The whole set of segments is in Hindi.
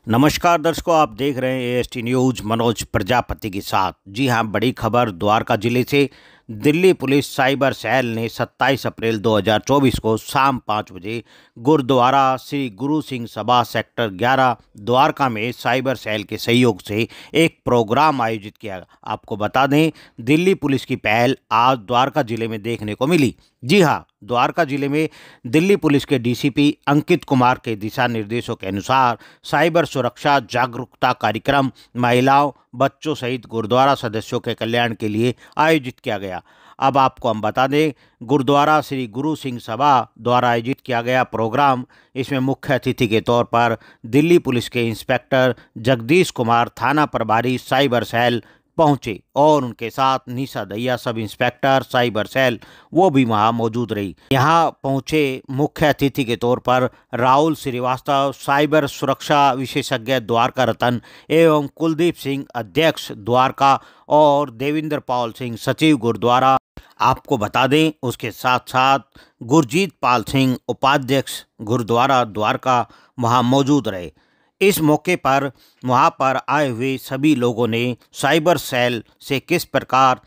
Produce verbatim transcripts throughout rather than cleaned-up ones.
नमस्कार दर्शकों, आप देख रहे हैं एएसटी न्यूज मनोज प्रजापति के साथ। जी हां, बड़ी खबर द्वारका जिले से। दिल्ली पुलिस साइबर सेल ने सत्ताईस अप्रैल दो हज़ार चौबीस को शाम पाँच बजे गुरुद्वारा श्री गुरु सिंह सभा सेक्टर ग्यारह द्वारका में साइबर सेल के सहयोग से एक प्रोग्राम आयोजित किया। आपको बता दें, दिल्ली पुलिस की पहल आज द्वारका जिले में देखने को मिली। जी हां, द्वारका जिले में दिल्ली पुलिस के डीसीपी अंकित कुमार के दिशा निर्देशों के अनुसार साइबर सुरक्षा जागरूकता कार्यक्रम महिलाओं, बच्चों सहित गुरुद्वारा सदस्यों के कल्याण के लिए आयोजित किया गया। अब आपको हम बता दें, गुरुद्वारा श्री गुरु सिंह सभा द्वारा आयोजित किया गया प्रोग्राम, इसमें मुख्य अतिथि के तौर पर दिल्ली पुलिस के इंस्पेक्टर जगदीश कुमार, थाना प्रभारी साइबर सेल पहुंचे और उनके साथ निशा Dahiya, sub inspector cyber cell, वो भी वहां मौजूद रही। यहां पहुंचे मुख्य अतिथि के तौर पर राहुल श्रीवास्तव, साइबर सुरक्षा विशेषज्ञ द्वारका रतन, एवं कुलदीप सिंह, अध्यक्ष द्वारका, और देविंदर पाल सिंह, सचिव गुरुद्वारा। आपको बता दें, उसके साथ साथ गुरजीत पाल सिंह, उपाध्यक्ष गुरुद्वारा द्वारका, वहां मौजूद रहे। इस मौके पर वहां पर आए हुए सभी लोगों ने साइबर सेल से किस प्रकार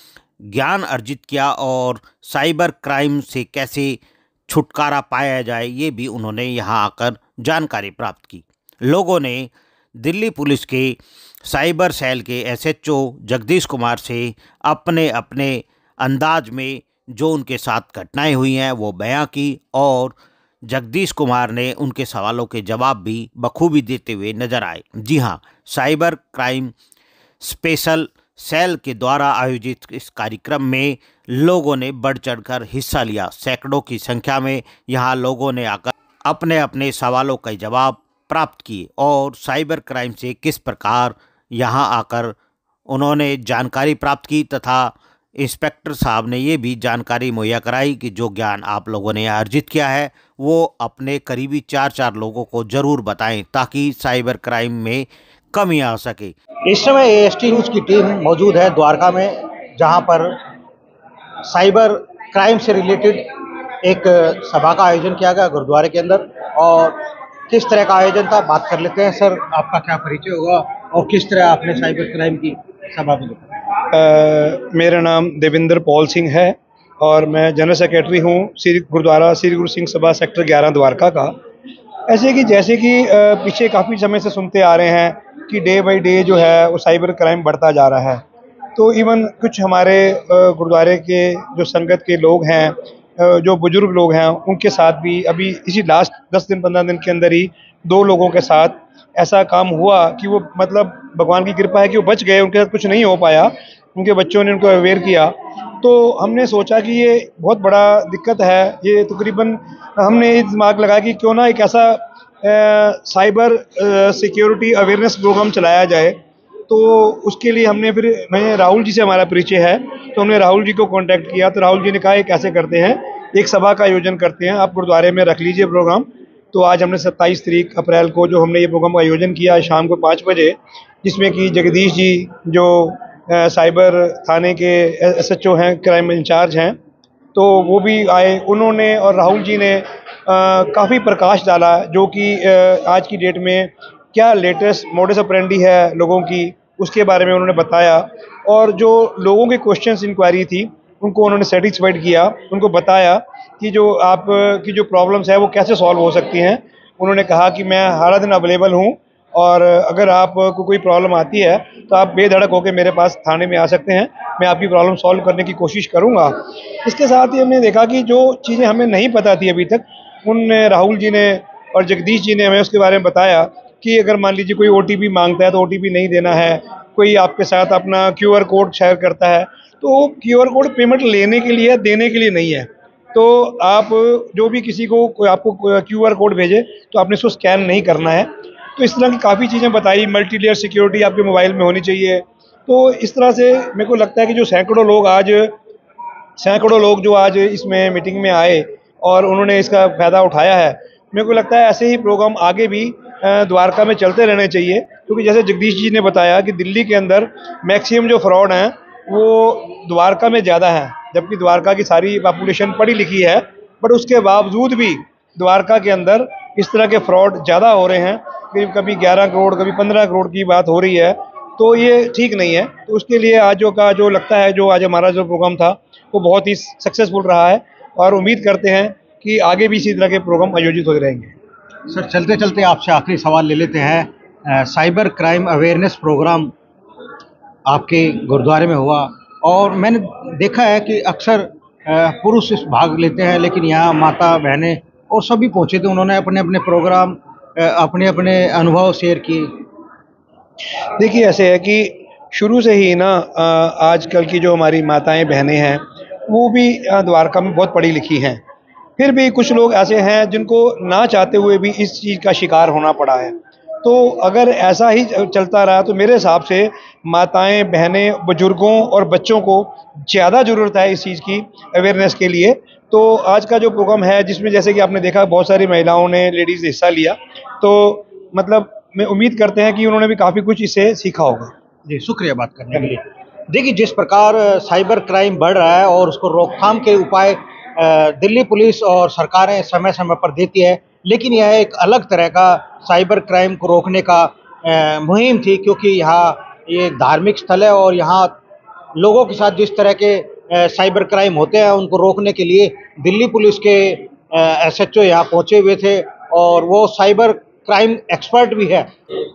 ज्ञान अर्जित किया और साइबर क्राइम से कैसे छुटकारा पाया जाए, ये भी उन्होंने यहां आकर जानकारी प्राप्त की। लोगों ने दिल्ली पुलिस के साइबर सेल के एसएचओ जगदीश कुमार से अपने अपने अंदाज में जो उनके साथ घटनाएं हुई हैं वो बयां की, और जगदीश कुमार ने उनके सवालों के जवाब भी बखूबी देते हुए नजर आए। जी हां, साइबर क्राइम स्पेशल सेल के द्वारा आयोजित इस कार्यक्रम में लोगों ने बढ़ चढ़कर हिस्सा लिया। सैकड़ों की संख्या में यहां लोगों ने आकर अपने अपने सवालों के जवाब प्राप्त किए और साइबर क्राइम से किस प्रकार यहां आकर उन्होंने जानकारी प्राप्त की, तथा इंस्पेक्टर साहब ने ये भी जानकारी मुहैया कराई कि जो ज्ञान आप लोगों ने अर्जित किया है वो अपने करीबी चार चार लोगों को जरूर बताएं, ताकि साइबर क्राइम में कमी आ सके। इस समय एएसटी न्यूज की टीम मौजूद है द्वारका में, जहां पर साइबर क्राइम से रिलेटेड एक सभा का आयोजन किया गया गुरुद्वारे के अंदर। और किस तरह का आयोजन था, बात कर लेते हैं। सर, आपका क्या परिचय होगा और किस तरह आपने साइबर क्राइम की सभा में देखा? Uh, मेरा नाम देविंदर पाल सिंह है और मैं जनरल सेक्रेटरी हूँ श्री गुरुद्वारा श्री गुरु सिंह सभा सेक्टर ग्यारह द्वारका का। ऐसे कि जैसे कि पीछे काफ़ी समय से सुनते आ रहे हैं कि डे बाय डे जो है वो साइबर क्राइम बढ़ता जा रहा है, तो इवन कुछ हमारे गुरुद्वारे के जो संगत के लोग हैं, जो बुजुर्ग लोग हैं, उनके साथ भी अभी इसी लास्ट दस दिन पंद्रह दिन के अंदर ही दो लोगों के साथ ऐसा काम हुआ कि वो मतलब भगवान की कृपा है कि वो बच गए, उनके साथ कुछ नहीं हो पाया, उनके बच्चों ने उनको अवेयर किया। तो हमने सोचा कि ये बहुत बड़ा दिक्कत है। ये तकरीबन हमने ये दिमाग लगाया कि क्यों ना एक ऐसा आ, साइबर सिक्योरिटी अवेयरनेस प्रोग्राम चलाया जाए। तो उसके लिए हमने फिर मैंने राहुल जी से हमारा परिचय है, तो हमने राहुल जी को कांटेक्ट किया। तो राहुल जी ने कहा ये कैसे करते हैं, एक सभा का आयोजन करते हैं, आप गुरुद्वारे में रख लीजिए प्रोग्राम। तो आज हमने सत्ताईस तारीख अप्रैल को जो हमने ये प्रोग्राम का आयोजन किया शाम को पाँच बजे, जिसमें कि जगदीश जी जो साइबर थाने के एसएचओ हैं, क्राइम इंचार्ज हैं, तो वो भी आए। उन्होंने और राहुल जी ने काफ़ी प्रकाश डाला जो कि आज की डेट में क्या लेटेस्ट मोडस ऑपरेंडी है लोगों की, उसके बारे में उन्होंने बताया। और जो लोगों के क्वेश्चंस इंक्वायरी थी उनको उन्होंने सेटिस्फाइड किया, उनको बताया कि जो आप की जो प्रॉब्लम्स है वो कैसे सॉल्व हो सकती हैं। उन्होंने कहा कि मैं हर दिन अवेलेबल हूँ और अगर आपको कोई प्रॉब्लम आती है तो आप बेधड़क होकर मेरे पास थाने में आ सकते हैं, मैं आपकी प्रॉब्लम सॉल्व करने की कोशिश करूँगा। इसके साथ ही हमने देखा कि जो चीज़ें हमें नहीं पता थी अभी तक, उन राहुल जी ने और जगदीश जी ने हमें उसके बारे में बताया कि अगर मान लीजिए कोई ओटीपी मांगता है तो ओटीपी नहीं देना है, कोई आपके साथ अपना क्यूआर कोड शेयर करता है तो क्यूआर कोड पेमेंट लेने के लिए, देने के लिए नहीं है। तो आप जो भी किसी को कोई आपको क्यूआर कोड भेजे तो आपने इसको स्कैन नहीं करना है। तो इस तरह की काफ़ी चीज़ें बताई। मल्टी लेयर सिक्योरिटी आपके मोबाइल में होनी चाहिए। तो इस तरह से मेरे को लगता है कि जो सैकड़ों लोग आज सैकड़ों लोग जो आज इसमें मीटिंग में आए और उन्होंने इसका फ़ायदा उठाया है, मेरे को लगता है ऐसे ही प्रोग्राम आगे भी द्वारका में चलते रहने चाहिए। क्योंकि जैसे जगदीश जी ने बताया कि दिल्ली के अंदर मैक्सिमम जो फ्रॉड हैं वो द्वारका में ज़्यादा है, जबकि द्वारका की सारी पॉपुलेशन पढ़ी लिखी है, बट उसके बावजूद भी द्वारका के अंदर इस तरह के फ्रॉड ज़्यादा हो रहे हैं। कभी कभी ग्यारह करोड़ कभी पंद्रह करोड़ की बात हो रही है, तो ये ठीक नहीं है। तो उसके लिए आज का जो लगता है, जो आज हमारा जो प्रोग्राम था वो बहुत ही सक्सेसफुल रहा है और उम्मीद करते हैं कि आगे भी इसी तरह के प्रोग्राम आयोजित होते रहेंगे। सर, चलते चलते आपसे आखिरी सवाल ले लेते हैं। अ, साइबर क्राइम अवेयरनेस प्रोग्राम आपके गुरुद्वारे में हुआ और मैंने देखा है कि अक्सर अ, पुरुष इस भाग लेते हैं, लेकिन यहाँ माता बहनें और सभी पहुँचे थे। उन्होंने अपने अपने प्रोग्राम अ, अपने अपने अनुभव शेयर किए। देखिए, ऐसे है कि शुरू से ही ना अ, आजकल की जो हमारी माताएं बहनें हैं वो भी अ, द्वारका में बहुत पढ़ी लिखी हैं। फिर भी कुछ लोग ऐसे हैं जिनको ना चाहते हुए भी इस चीज़ का शिकार होना पड़ा है। तो अगर ऐसा ही चलता रहा तो मेरे हिसाब से माताएं बहनें बुजुर्गों और बच्चों को ज़्यादा ज़रूरत है इस चीज़ की अवेयरनेस के लिए। तो आज का जो प्रोग्राम है, जिसमें जैसे कि आपने देखा बहुत सारी महिलाओं ने लेडीज़ हिस्सा लिया, तो मतलब मैं उम्मीद करते हैं कि उन्होंने भी काफ़ी कुछ इससे सीखा होगा। जी, शुक्रिया बात करने के लिए। देखिए, जिस प्रकार साइबर क्राइम बढ़ रहा है और उसको रोकथाम के उपाय अ, दिल्ली पुलिस और सरकारें समय समय पर देती है, लेकिन यह एक अलग तरह का साइबर क्राइम को रोकने का अ, मुहिम थी, क्योंकि यहाँ ये एक धार्मिक स्थल है और यहाँ लोगों के साथ जिस तरह के अ, साइबर क्राइम होते हैं उनको रोकने के लिए दिल्ली पुलिस के एस एच ओ यहाँ पहुँचे हुए थे और वो साइबर क्राइम एक्सपर्ट भी है।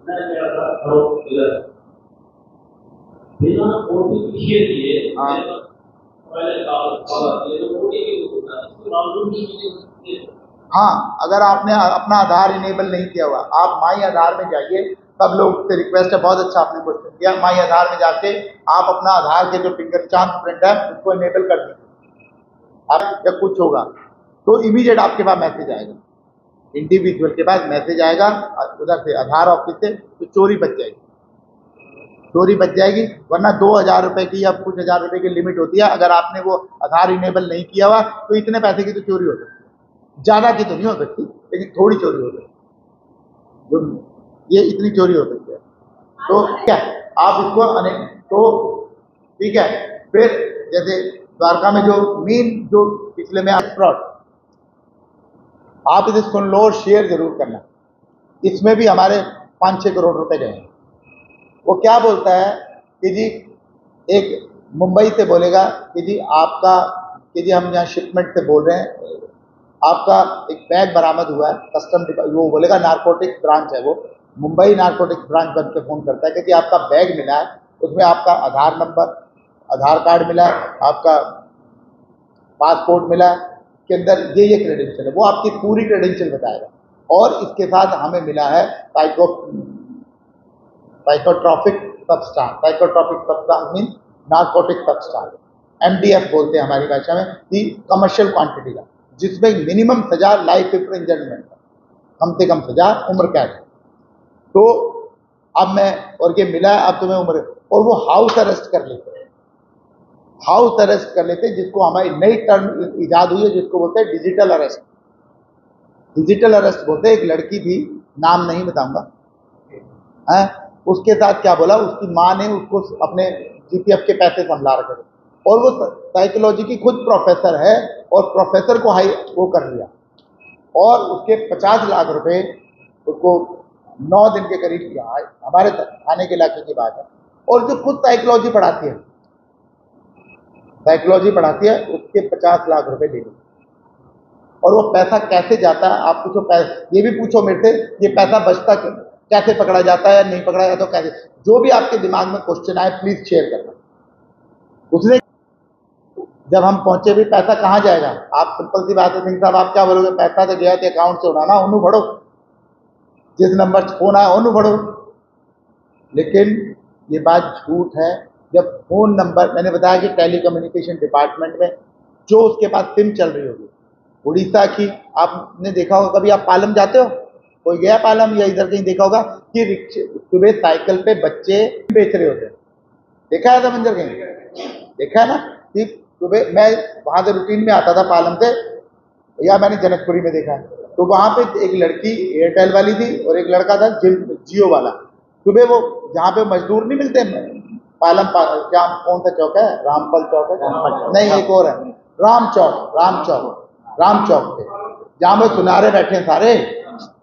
हाँ, अगर आपने अपना आधार इनेबल नहीं किया हुआ, आप माई आधार में जाइए। सब लोग से रिक्वेस्ट है, बहुत अच्छा आपने क्वेश्चन किया। माई आधार में जाके आप अपना आधार के जो फिंगर चांद प्रिंट है उसको इनेबल कर दीजिए। आप जब कुछ होगा तो इमीडिएट आपके पास मैसेज आएगा, इंडिविजुअल के पास मैसेज आएगा उधर से आधार ऑफिस से, तो चोरी बच जाएगी, चोरी बच जाएगी। वरना दो हज़ार रुपये की या कुछ हज़ार रुपये की लिमिट होती है। अगर आपने वो आधार इनेबल नहीं किया हुआ तो इतने पैसे की तो चोरी हो सकती है। ज़्यादा की तो नहीं हो सकती, लेकिन थोड़ी चोरी हो सकती है, जो ये इतनी चोरी हो सकती है। तो क्या आप इसको अनेक तो ठीक है। फिर जैसे द्वारका में जो मेन जो पिछले में फ्रॉड, आप इसे सुन लो और शेयर जरूर करना। इसमें भी हमारे पाँच छः करोड़ रुपए गए हैं। वो क्या बोलता है कि जी एक मुंबई से बोलेगा कि जी आपका कि जी हम यहाँ शिपमेंट से बोल रहे हैं, आपका एक बैग बरामद हुआ है, कस्टम वो बोलेगा नारकोटिक्स ब्रांच है, वो मुंबई नारकोटिक्स ब्रांच बन के फ़ोन करता है कि जी आपका बैग मिला है, उसमें आपका आधार नंबर, आधार कार्ड मिला है, आपका पासपोर्ट मिला है, के अंदर ये ये क्रेडेंशियल है। वो आपकी पूरी क्रेडेंशियल बताएगा। और इसके साथ हमें मिला है psycho psychotropic substance. Psychotropic substance mean narcotic substance, M D F बोलते हैं हमारी भाषा में, कि कमर्शियल क्वांटिटी का, जिसमें मिनिमम सजा लाइफ इम्प्रिजनमेंट, कम से कम सजा उम्र कैद। तो अब मैं और ये मिला है, अब तुम्हें उम्र, और वो हाउस अरेस्ट कर लेते हैं, हाउस अरेस्ट कर लेते हैं, जिसको हमारी नई टर्म इजाद हुई है, जिसको बोलते हैं डिजिटल अरेस्ट। डिजिटल अरेस्ट बोलते हैं। एक लड़की थी, नाम नहीं बताऊंगा, है, उसके साथ क्या बोला, उसकी माँ ने उसको अपने जी पी एफ के पैसे संभला रखे थे, और वो साइकोलॉजी की खुद प्रोफेसर है, और प्रोफेसर को हाई वो कर लिया, और उसके पचास लाख रुपए उसको नौ दिन के करीब किया। हमारे थाने के इलाके की बात है। और जो खुद साइकोलॉजी पढ़ाती है साइकोलॉजी पढ़ाती है उसके पचास लाख रुपए ले लो। और वो पैसा कैसे जाता है आप पूछो, ये भी पूछो मेरे से, ये पैसा बचता क्यों, कैसे पकड़ा जाता है या नहीं पकड़ा जाता, तो कैसे, जो भी आपके दिमाग में क्वेश्चन आए प्लीज शेयर करना। उसने जब हम पहुंचे भी, पैसा कहाँ जाएगा, आप सिंपल सी बात है सिंह साहब, आप क्या बोलोगे, पैसा तो गया थे अकाउंट से उड़ाना, उन्हों बढ़ो, जिस नंबर से फोन आया उन्हों बढ़ो। लेकिन ये बात झूठ है। जब फोन नंबर, मैंने बताया कि टेली कम्युनिकेशन डिपार्टमेंट में जो उसके पास सिम चल रही होगी, उड़ीसा की, आपने देखा होगा, कभी आप पालम जाते हो, कोई गया पालम या इधर कहीं देखा होगा कि रिक्शे सुबह साइकिल पे बच्चे बेच रहे होते हैं, देखा है था मंजर कहीं, देखा है ना, कि सुबह मैं वहां से रूटीन में आता था पालम से, या मैंने जनकपुरी में देखा है, तो वहां पे एक लड़की एयरटेल वाली थी और एक लड़का था जियो वाला। सुबह वो जहाँ पे मजदूर नहीं मिलते पालम पा, क्या कौन सा चौक है, रामपल चौक है, नहीं एक और है, राम चौक, राम चौक, राम चौक पे जहाँ पे सुनारे बैठे हैं सारे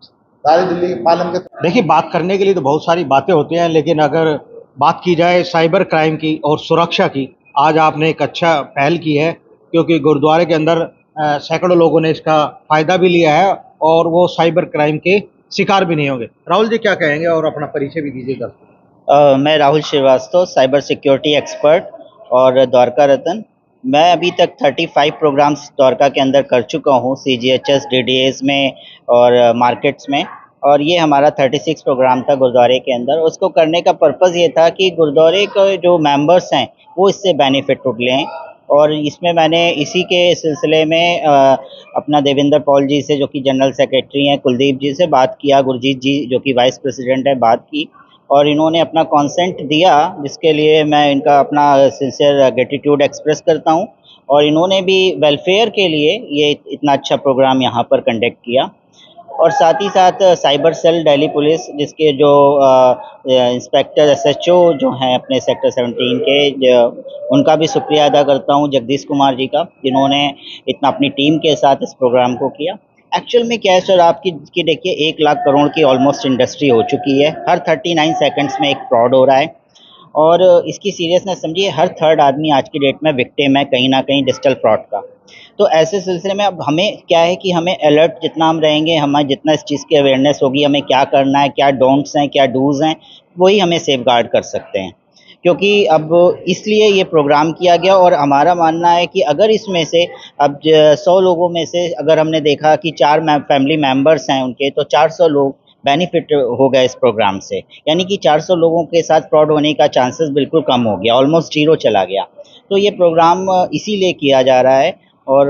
सारी दिल्ली के पालन के। देखिए, बात करने के लिए तो बहुत सारी बातें होती हैं, लेकिन अगर बात की जाए साइबर क्राइम की और सुरक्षा की, आज आपने एक अच्छा पहल की है, क्योंकि गुरुद्वारे के अंदर अ, सैकड़ों लोगों ने इसका फ़ायदा भी लिया है और वो साइबर क्राइम के शिकार भी नहीं होंगे। राहुल जी क्या कहेंगे, और अपना परिचय भी दीजिएगा। अ, मैं Rahul Shrivastava, cyber security expert और द्वारका रतन। मैं अभी तक पैंतीस प्रोग्राम्स द्वारका के अंदर कर चुका हूँ, सीजीएचएस, डीडीएस में और मार्केट्स में, और ये हमारा छत्तीस प्रोग्राम था गुरुद्वारे के अंदर। उसको करने का पर्पज़ ये था कि गुरुद्वारे के जो मेंबर्स हैं वो इससे बेनिफिट लें, और इसमें मैंने इसी के सिलसिले में अ, अपना देवेंद्र पॉल जी से, जो कि जनरल सेक्रेटरी हैं, कुलदीप जी से बात किया, गुरजीत जी जो कि वाइस प्रेसिडेंट है, बात की, और इन्होंने अपना कॉन्सेंट दिया, जिसके लिए मैं इनका अपना सिंसियर ग्रेटिट्यूड एक्सप्रेस करता हूं। और इन्होंने भी वेलफेयर के लिए ये इतना अच्छा प्रोग्राम यहां पर कंडक्ट किया। और साथ ही साथ साइबर सेल दिल्ली पुलिस, जिसके जो इंस्पेक्टर एसएचओ जो हैं अपने सेक्टर सत्रह के, उनका भी शुक्रिया अदा करता हूं, जगदीश कुमार जी का, जिन्होंने इतना अपनी टीम के साथ इस प्रोग्राम को किया। एक्चुअल में क्या है सर, आपकी की देखिए एक लाख करोड़ की ऑलमोस्ट इंडस्ट्री हो चुकी है, हर उनतालीस सेकंड्स में एक फ्रॉड हो रहा है, और इसकी सीरियसनेस समझिए, हर थर्ड आदमी आज की डेट में विक्टिम है कहीं ना कहीं डिजिटल फ्रॉड का। तो ऐसे सिलसिले में अब हमें क्या है कि हमें अलर्ट जितना हम रहेंगे, हमें जितना इस चीज़ की अवेयरनेस होगी, हमें क्या करना है, क्या डोंट्स हैं, क्या डूज़ हैं, वही हमें सेफगार्ड कर सकते हैं। क्योंकि अब इसलिए ये प्रोग्राम किया गया, और हमारा मानना है कि अगर इसमें से अब सौ लोगों में से अगर हमने देखा कि चार फैमिली मेम्बर्स हैं उनके, तो चार सौ लोग बेनिफिट हो गए इस प्रोग्राम से, यानी कि चार सौ लोगों के साथ फ्रॉड होने का चांसेस बिल्कुल कम हो गया, ऑलमोस्ट जीरो चला गया। तो ये प्रोग्राम इसीलिए किया जा रहा है, और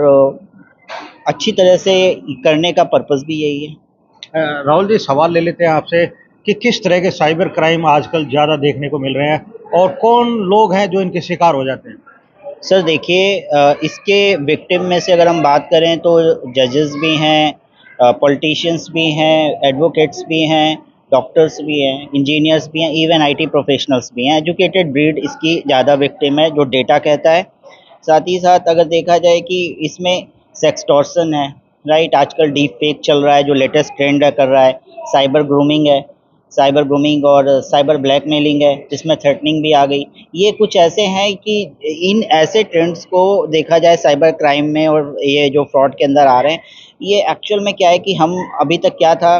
अच्छी तरह से करने का पर्पस भी यही है। अ, राहुल जी, सवाल ले लेते हैं आपसे कि किस तरह के साइबर क्राइम आजकल ज़्यादा देखने को मिल रहे हैं, और कौन लोग हैं जो इनके शिकार हो जाते हैं? सर देखिए, इसके विक्टिम में से अगर हम बात करें तो जजेस भी हैं, पॉलिटिशियंस भी हैं, एडवोकेट्स भी हैं, डॉक्टर्स भी हैं, इंजीनियर्स भी हैं, इवन आईटी प्रोफेशनल्स भी हैं। एजुकेटेड ब्रीड इसकी ज़्यादा विक्टिम है, जो डेटा कहता है। साथ ही साथ अगर देखा जाए कि इसमें सेक्सटॉर्शन है, राइट, आजकल डीप फेक चल रहा है जो लेटेस्ट ट्रेंड कर रहा है, साइबर ग्रूमिंग है, साइबर ग्रूमिंग और साइबर ब्लैकमेलिंग है, जिसमें थ्रेटनिंग भी आ गई। ये कुछ ऐसे हैं कि इन ऐसे ट्रेंड्स को देखा जाए साइबर क्राइम में, और ये जो फ्रॉड के अंदर आ रहे हैं, ये एक्चुअल में क्या है कि हम अभी तक क्या था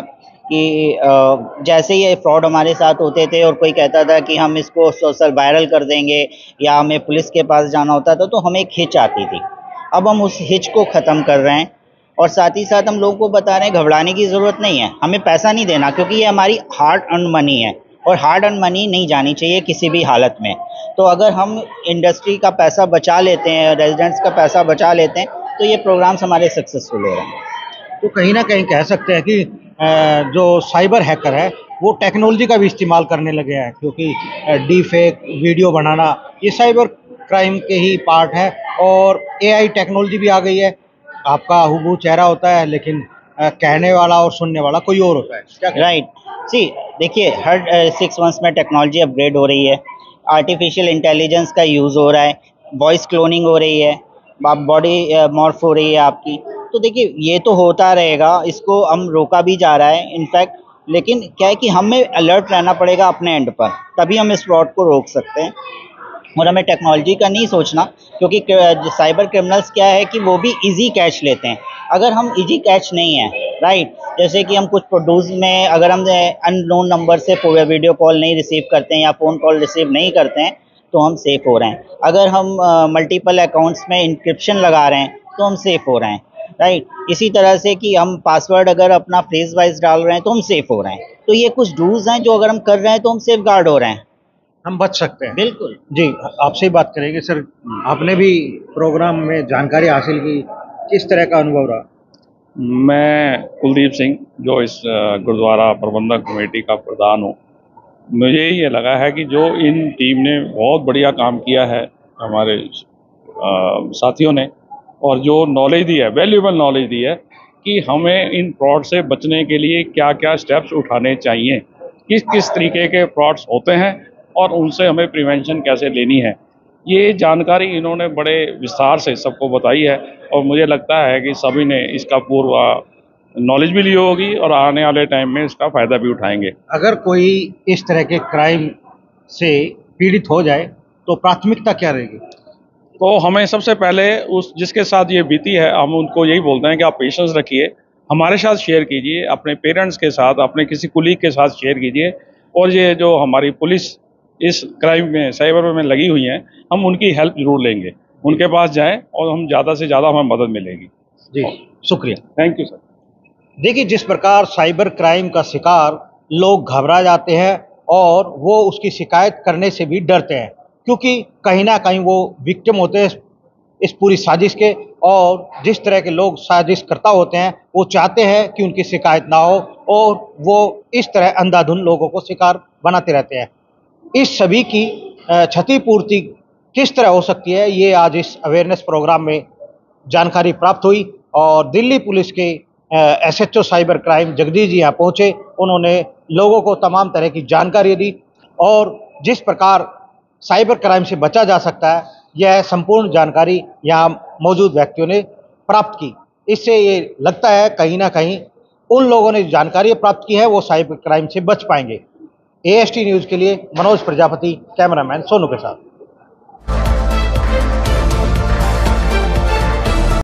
कि जैसे ये फ्रॉड हमारे साथ होते थे और कोई कहता था कि हम इसको सोशल वायरल कर देंगे या हमें पुलिस के पास जाना होता था, तो हमें एक हिच आती थी। अब हम उस हिच को ख़त्म कर रहे हैं, और साथ ही साथ हम लोगों को बता रहे हैं घबराने की ज़रूरत नहीं है, हमें पैसा नहीं देना, क्योंकि ये हमारी हार्ड अर्न मनी है, और हार्ड अर्न मनी नहीं जानी चाहिए किसी भी हालत में। तो अगर हम इंडस्ट्री का पैसा बचा लेते हैं, रेजिडेंट्स का पैसा बचा लेते हैं, तो ये प्रोग्राम्स हमारे सक्सेसफुल हो रहे हैं। तो कहीं ना कहीं कह सकते हैं कि जो साइबर हैकर है वो टेक्नोलॉजी का भी इस्तेमाल करने लगे हैं, क्योंकि डी फेक वीडियो बनाना ये साइबर क्राइम के ही पार्ट है, और एआई टेक्नोलॉजी भी आ गई है। आपका हुबहू चेहरा होता है, लेकिन कहने वाला और सुनने वाला कोई और होता है। राइट, सी देखिए, हर सिक्स मंथ्स में टेक्नोलॉजी अपग्रेड हो रही है, आर्टिफिशियल इंटेलिजेंस का यूज़ हो रहा है, वॉइस क्लोनिंग हो रही है, बॉडी मॉर्फ हो रही है आपकी। तो देखिए, ये तो होता रहेगा, इसको हम रोका भी जा रहा है इनफैक्ट, लेकिन क्या है कि हमें अलर्ट रहना पड़ेगा अपने एंड पर, तभी हम इस फ्रॉड को रोक सकते हैं। और हमें टेक्नोलॉजी का नहीं सोचना, क्योंकि साइबर क्रिमिनल्स क्या है कि वो भी इजी कैच लेते हैं। अगर हम इजी कैच नहीं है, राइट, जैसे कि हम कुछ प्रोड्यूस में अगर हम अननोन नंबर से वीडियो कॉल नहीं रिसीव करते हैं या फ़ोन कॉल रिसीव नहीं करते हैं, तो हम सेफ़ हो रहे हैं। अगर हम मल्टीपल अकाउंट्स में इंक्रिप्शन लगा रहे हैं, तो हम सेफ़ हो रहे हैं, राइट। इसी तरह से कि हम पासवर्ड अगर अपना फ्रेज वाइज डाल रहे हैं, तो हम सेफ़ हो रहे हैं। तो ये कुछ डूज हैं जो अगर हम कर रहे हैं, तो हम सेफ गार्ड हो रहे हैं, हम बच सकते हैं। बिल्कुल जी, आपसे ही बात करेंगे सर। आपने भी प्रोग्राम में जानकारी हासिल की, किस तरह का अनुभव रहा? मैं कुलदीप सिंह, जो इस गुरुद्वारा प्रबंधक कमेटी का प्रधान हूँ। मुझे ये लगा है कि जो इन टीम ने बहुत बढ़िया काम किया है हमारे आ, साथियों ने, और जो नॉलेज दी है, वैल्यूएबल नॉलेज दी है कि हमें इन फ्रॉड से बचने के लिए क्या क्या स्टेप्स उठाने चाहिए, किस किस तरीके के फ्रॉड्स होते हैं और उनसे हमें प्रिवेंशन कैसे लेनी है। ये जानकारी इन्होंने बड़े विस्तार से सबको बताई है, और मुझे लगता है कि सभी ने इसका पूर्व नॉलेज भी ली होगी और आने वाले टाइम में इसका फ़ायदा भी उठाएंगे। अगर कोई इस तरह के क्राइम से पीड़ित हो जाए तो प्राथमिकता क्या रहेगी? तो हमें सबसे पहले उस जिसके साथ ये बीती है, हम उनको यही बोलते हैं कि आप पेशेंस रखिए, हमारे साथ शेयर कीजिए, अपने पेरेंट्स के साथ, अपने किसी कुलीग के साथ शेयर कीजिए। और ये जो हमारी पुलिस इस क्राइम में, साइबर में लगी हुई है, हम उनकी हेल्प जरूर लेंगे, उनके पास जाएं और हम ज़्यादा से ज़्यादा हमें मदद मिलेगी। जी, शुक्रिया। Thank you sir. देखिए, जिस प्रकार साइबर क्राइम का शिकार लोग घबरा जाते हैं और वो उसकी शिकायत करने से भी डरते हैं, क्योंकि कहीं ना कहीं वो विक्टिम होते हैं इस पूरी साजिश के। और जिस तरह के लोग साजिश करता होते हैं, वो चाहते हैं कि उनकी शिकायत ना हो और वो इस तरह अंधाधुंध लोगों को शिकार बनाते रहते हैं। इस सभी की क्षतिपूर्ति किस तरह हो सकती है, ये आज इस अवेयरनेस प्रोग्राम में जानकारी प्राप्त हुई। और दिल्ली पुलिस के S H O cyber crime Jagdish ji यहाँ पहुँचे, उन्होंने लोगों को तमाम तरह की जानकारी दी और जिस प्रकार साइबर क्राइम से बचा जा सकता है, यह संपूर्ण जानकारी यहाँ मौजूद व्यक्तियों ने प्राप्त की। इससे ये लगता है कहीं ना कहीं उन लोगों ने जानकारी प्राप्त की है वो साइबर क्राइम से बच पाएंगे। ए एस टी न्यूज़ के लिए मनोज प्रजापति, कैमरामैन सोनू के साथ।